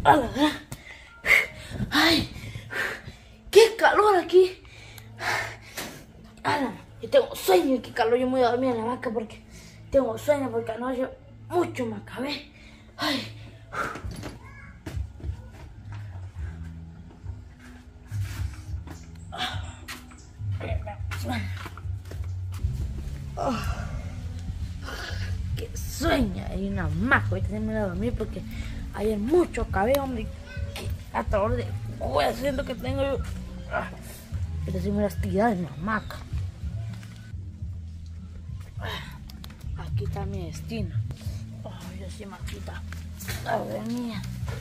Ay, qué calor aquí. Yo tengo sueño y qué calor. Yo me voy a dormir en la hamaca porque tengo sueño, porque anoche mucho me acabé. Ay. Qué sueño. Hay una hamaca. Ahorita se me voy a dormir porque ayer mucho acabé, hombre. Hasta ahora de hueso siento que tengo yo. Pero si me las tiras en la hamaca. Aquí está mi destino. Ay, yo sí, maquita. La verdad mía.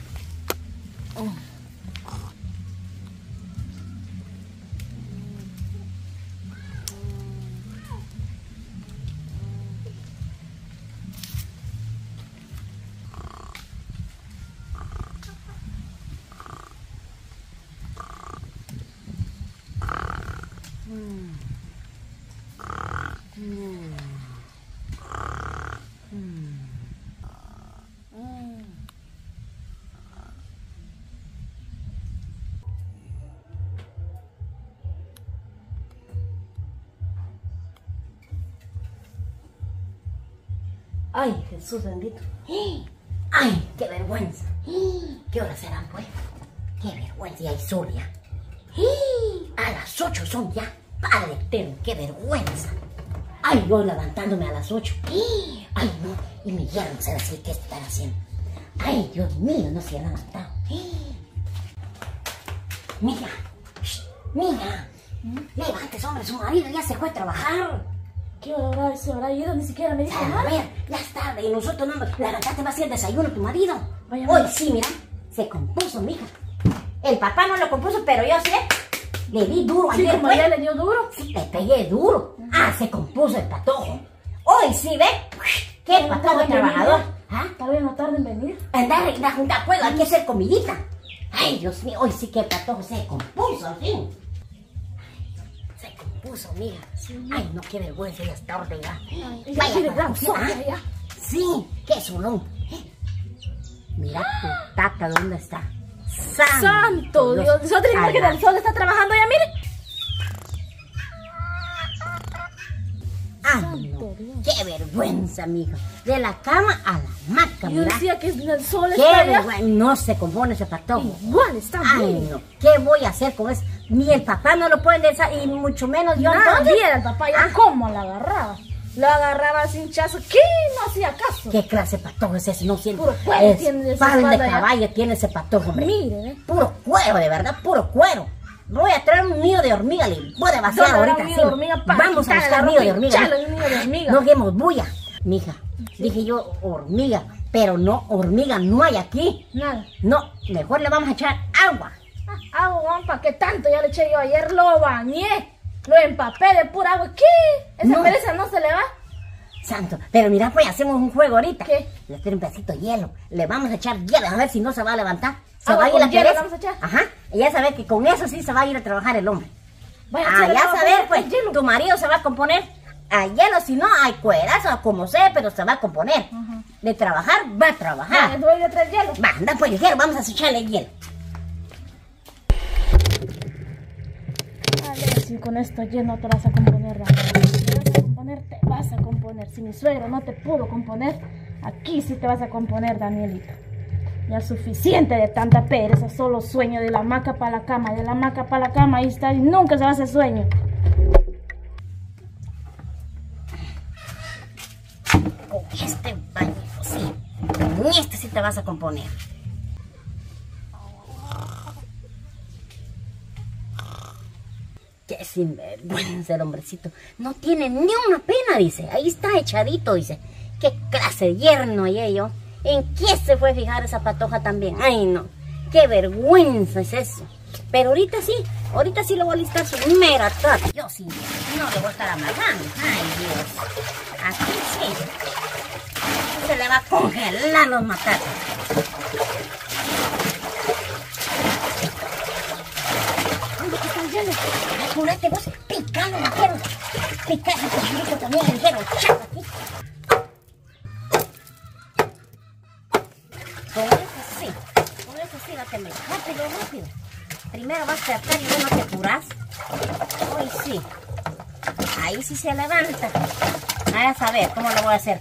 Ay, Jesús bendito. Ay, qué vergüenza. ¿Qué horas serán, pues? Qué vergüenza, y hay sol ya. A las 8 son ya. Padre eterno, qué vergüenza. Ay, yo levantándome a las 8. Ay, no, y me llaman, ¿sabes así? ¿Qué están haciendo? Ay, Dios mío, no se han levantado. Mira, mira, levántese, hombre, su marido ya se fue a trabajar. ¿Qué hora se habrá ido? Ni siquiera me dijo A nada. ver, ya es tarde y nosotros no nos levantaste, va a hacer desayuno tu marido. Vaya, Hoy vaya. sí, mira, se compuso, mija. El papá no lo compuso, pero yo sé. Le di duro Sí, ayer, como pues. ya le dio duro. Sí, le pegué duro. Se compuso el patojo. Hoy sí, ¿ve? Qué No patojo tarde en trabajador. venir. Tal vez no tarde en venir. Andar en la junta, pues, hay que hacer comidita. Ay, Dios mío, hoy sí que el patojo se compuso, al fin. Se compuso, mija. Sí. Ay, no, qué vergüenza, ya es tarde ya. Y ya tiene para la gran cocina, sopa ya. Sí, qué solón. Mira tu tata, ¿dónde está? ¡Santo Dios! Nosotros dijimos que el sol está trabajando ya, mire. Ay, Santo no, Dios. qué vergüenza, mija. De la cama a la hamaca, Yo mira. decía que el sol Qué está allá. vergüenza, no se compone ese patojo. Igual está Ay, bien. no, ¿qué voy a hacer con eso? Ni el papá no lo pueden deshacer, y mucho menos yo. Nada, Entonces, mira el papá ya cómo la agarraba. Lo agarraba sin chazo. ¿Qué? No hacía caso. ¿qué clase de patojo es ese? No siento. Puro cuero tiene esa Espalda de espalda ya. caballo tiene ese patojo, hombre. Mire, Puro cuero, de verdad, puro cuero. Voy a traer un nido de hormiga, le voy a vaciar ¿dónde habrá ahorita. un nido sí. de hormiga para Vamos a quitarle buscar la nido de ropa y hormiga. echarle un nido de hormiga? No hagamos bulla, mija. Dije yo hormiga, pero no, hormiga no hay aquí. Nada. No, mejor le vamos a echar agua. Agua, ¿para qué tanto? Ya le eché yo ayer, lo bañé. Lo empapé de pura agua. ¿Qué? Esa No. pereza no se le va. Santo, pero mira, pues hacemos un juego ahorita. ¿Qué? Le estoy un pedacito de hielo. Le vamos a echar hielo, a ver si no se va a levantar. Se Agua va a ir con la hielo pereza. le vamos a echar. Ajá, y ya sabes que con eso sí se va a ir a trabajar el hombre. Vaya, echarle Ya agua saber, con pues, hielo. tu marido se va a componer a hielo, si no, hay cuerazo, como sea, pero se va a componer. Ajá. De trabajar, va a Vaya, trabajar. te voy a traer hielo. Va, anda pues ligero, vamos a echarle hielo. A ver si con esto lleno te vas a componer, Daniel. Te vas a componer, te vas a componer. Si mi suegro no te pudo componer, aquí sí te vas a componer, Danielito. Ya es suficiente de tanta pereza, solo sueño de la hamaca para la cama, de la hamaca para la cama, ahí está, y nunca se va a hacer sueño. Con este baño, sí. Con este sí te vas a componer. Qué sinvergüenza el hombrecito. No tiene ni una pena, dice. Ahí está echadito, dice. Qué clase de yerno y ello. ¿En qué se fue a fijar esa patoja también? Ay, no. Qué vergüenza es eso. Pero ahorita sí le voy a listar su mera tata. Yo sí, no le voy a estar amargando. Ay, Dios. Aquí sí. Se le va a congelar los matatos. ¿Dónde está el hielo? Apúrate vos, picalo ligero. Picalo un también ligero. Chao, aquí. Con eso méteme, rápido, rápido. Primero vas a tratar y no te apuras. Hoy sí. Ahí sí se levanta. Vaya a ver cómo lo voy a hacer.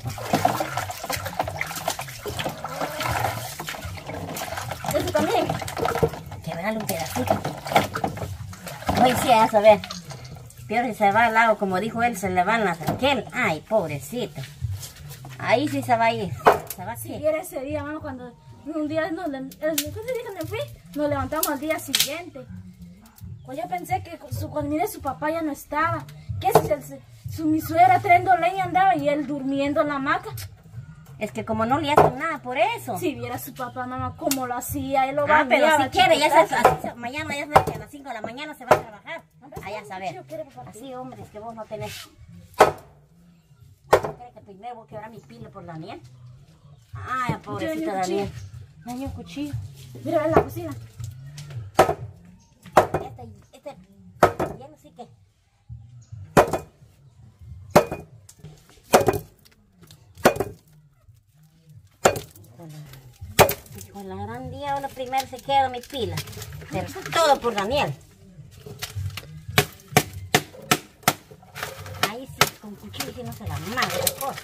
Eso también. Quebrarle un pedacito. Hoy sí, a ver. Peor si se va al lago, como dijo él, se le van las aquel. Ay, pobrecito. Ahí sí se va a ir. Se va a ir. Si era ese día, mano, cuando un día nos levantamos al día siguiente. Pues yo pensé que cuando mire su papá ya no estaba. Que mi suegra trayendo leña andaba y él durmiendo en la hamaca. Es que como no le hacen nada por eso. Si viera su papá, mamá, cómo lo hacía, él lo bañaba. Pero si quiere, ya mañana ya sabe que a las 5 de la mañana se va a trabajar. Allá a saber. Así, hombre, es que vos no tenés. ¿Crees que primero voy a quebrar mi pila por Daniel? Ay, pobrecito Daniel. Daño un cuchillo. Mira, en la cocina. Este hielo sí que. Con la gran día, uno primero se queda mi pila. Pero todo por Daniel. Ahí sí, con cuchillo sí no se la madre de cosa.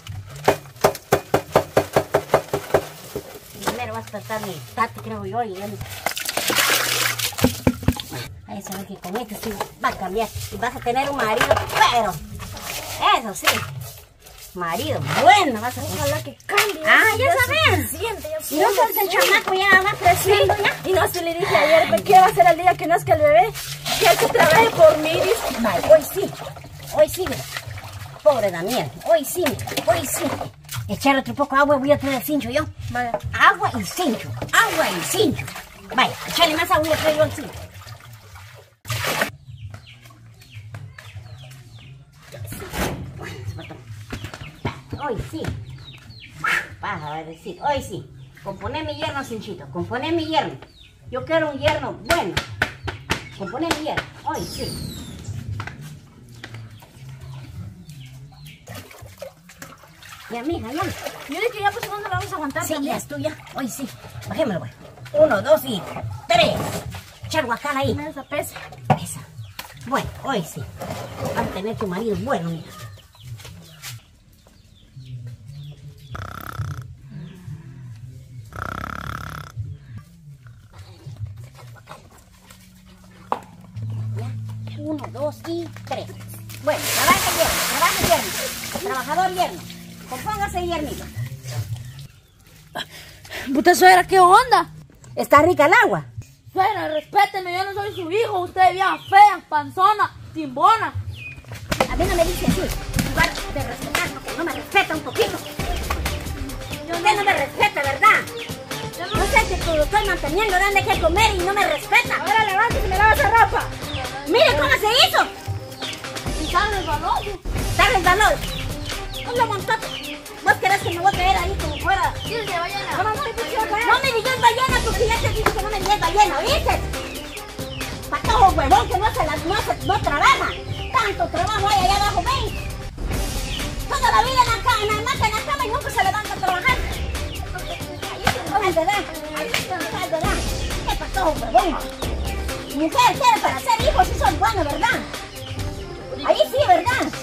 Primero vas a tratar mi tati, creo yo, y él. Ahí se ve que con este sí va a cambiar. Y vas a tener un marido, pero eso sí. Marido, bueno, vas a... Ojalá que cambie. Ah, ya sabes. Y no sabes el chamaco ya va creciendo ya. Y no se le dije ayer, ¿qué va a ser el día que nazca el bebé? Que él se trabaje por mí, dice. Vale, hoy sí, mira. Pobre Daniel, hoy sí. Echar otro poco de agua, voy a traer el cincho yo. Vaya. Agua y cincho. Vaya, echarle más agua y voy a traer yo el cincho. Hoy sí. Vas a decir, hoy sí. Componé mi yerno, cinchito. Componé mi yerno. Yo quiero un yerno bueno. Componé mi yerno. Hoy sí. Ya, mija, ya. Mire que ya pues no la vamos a aguantar. Sí, ya es tuya. Hoy sí. Bajémoslo, güey. 1, 2 y 3. Echar guacal ahí. Mira esa pesa. Pesa. Bueno, hoy sí. Vas a tener tu marido bueno, mira. Ya. 1, 2 y 3. Bueno, trabaja yerno. Trabajador yerno. Compóngase yernito. Puta suegra, ¿qué onda? Está rica el agua. Suegra, respéteme, yo no soy su hijo. Usted es bien fea, panzona, timbona. A mí no me dice así. En lugar de respetar, porque no me respeta un poquito. Usted no me respeta, ¿verdad? No sé que lo estoy manteniendo, dando que comer y no me respeta. Ahora levántese y me lava esa ropa. Mire cómo se hizo. Y sale el balón. Dale el valor. ¿Cómo montó? ¿Vos querés que me voy a caer ahí como fuera? Sí, de ballena. No me digas ballena porque ya te dije que no me digas ballena, ¿oíste? Patojo huevón que no trabaja. Tanto trabajo hay allá abajo, ven. Toda la vida en la cama y nunca se levanta a trabajar. Ahí ¿verdad? ¿Qué patojo huevón? Mujer quiere para ser hijos si son buenos, ¿verdad? Ahí sí, ¿verdad?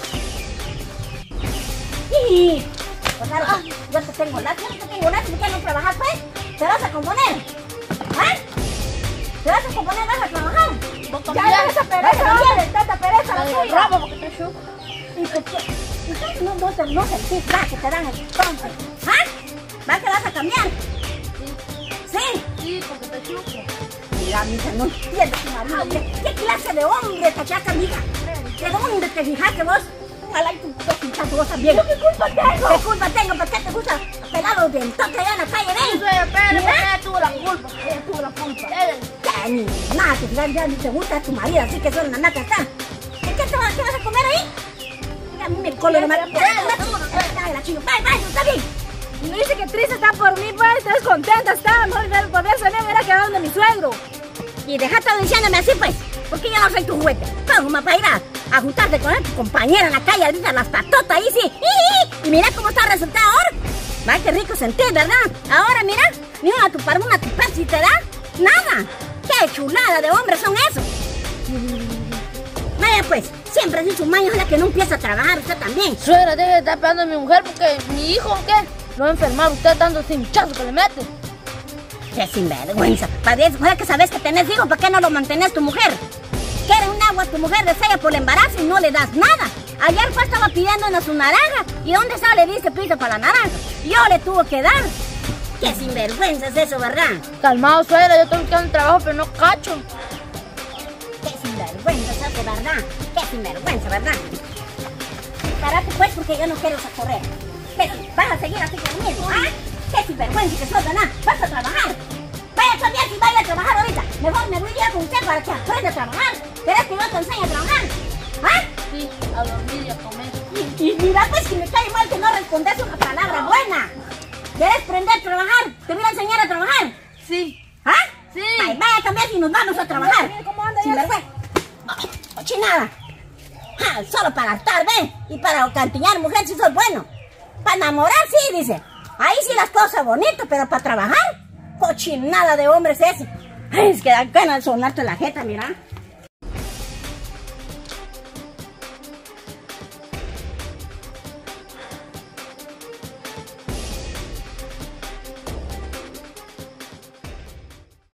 Sí. Pues claro, yo te tengo lástima, ¿por qué no trabajar, pues? ¿Te vas a componer? ¿Ah? ¿Te vas a componer, vas a trabajar? Ya esa pereza, tanta pereza la tuya. robo porque te chupo. ¿Y no sentís nada que te dan el tonto? ¿Ah? ¿Va que vas a cambiar? ¿Sí? Sí, porque te chupo. Mira, mija, no entiendo tu marido. ¿Qué clase de hombre te chaca, mija? ¿De dónde te fijaste vos? Ojalá y tú pinchaste vos también. ¿Yo qué culpa tengo? ¿Qué culpa tengo? ¿Por qué te gusta pelado de entonces allá en la calle? Ven. Pero ella tuvo la culpa. Ella tuvo la culpa. Ni nada, que ya ni te gusta tu marido, así que solo una nata está. ¿Qué vas a comer ahí? A mí me colo nomás. La chica, vaya, está bien. Y me dice que triste está por mí, pues, estás contenta, está. No poder ser, me hubiera quedado donde mi suegro. Y dejate diciéndome así, pues, porque yo no soy tu juguete. ¿Cómo para ir a juntarte con tu compañera en la calle, ahorita las patotas ahí, sí? Y mira cómo está el resultado ahora. Va, qué rico sentir, ¿verdad? Ahora, mira, ni una tu pecho si te da. nada. ¡Qué chulada de hombres son esos! Vaya pues, siempre así su maña, ojalá que no empiece a trabajar usted también. Suegra, deje de estar pegando a mi mujer porque mi hijo, ¿qué? Lo va a enfermar usted dando cinchazo que le mete. ¡Qué sinvergüenza! Ojalá que sabes que tenés hijos, ¿para qué no lo mantenés tu mujer? Quiere un agua tu mujer desea por el embarazo y no le das nada. Ayer pues estaba pidiéndonos su naranja. ¿Y dónde está? Le diste piso para la naranja. Yo le tuve que dar. ¡Qué sinvergüenza es eso, verdad! Calmado, suegra, yo estoy buscando trabajo, pero no cacho. ¡Qué sinvergüenza es eso, verdad! ¡Qué sinvergüenza, verdad! Parate pues porque yo no quiero socorrer. ¿Qué? ¿Vas a seguir así conmigo? ¿Ah? ¡Qué sinvergüenza que sos, verdad! ¡Vas a trabajar! Vaya a cambiar si vaya a trabajar ahorita. Mejor me voy a ir con usted para que aprenda a trabajar. ¿Querés que yo te enseñe a trabajar? ¿Ah? Sí, a dormir y a comer. Y mira pues que me cae mal que no respondes una palabra buena. ¿Quieres aprender a trabajar? ¿Te voy a enseñar a trabajar? Sí. ¿Ah? Sí. Vaya a cambiar y nos vamos a trabajar. ¿Cómo anda Sin ya? vergüenza. Cochinada. Solo para hartar, ¿ven? Y para cantiñar, mujer, si sos bueno. Para enamorar, sí, dice. Ahí sí las cosas bonitas, pero para trabajar, cochinada de hombres ese. Ay, es que da ganas de sonarte la jeta, mira.